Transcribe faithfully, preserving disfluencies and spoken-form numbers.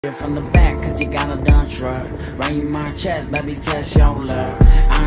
From the back, cause you got a done truck. Run you my chest, baby, test your love. I